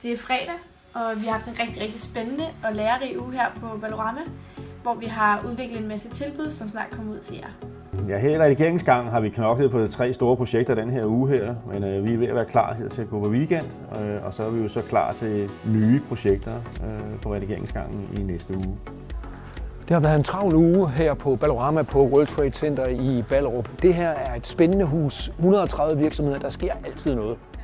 Det er fredag, og vi har haft en rigtig spændende og lærerig uge her på Valorama, hvor vi har udviklet en masse tilbud, som snart kommer ud til jer. Ja, her i redigeringsgangen har vi knoklet på 3 store projekter den her uge her, men vi er ved at være klar her til at gå på weekend, og så er vi jo så klar til nye projekter på redigeringsgangen i næste uge. Det har været en travl uge her på Valorama på World Trade Center i Ballerup. Det her er et spændende hus, 130 virksomheder, der sker altid noget.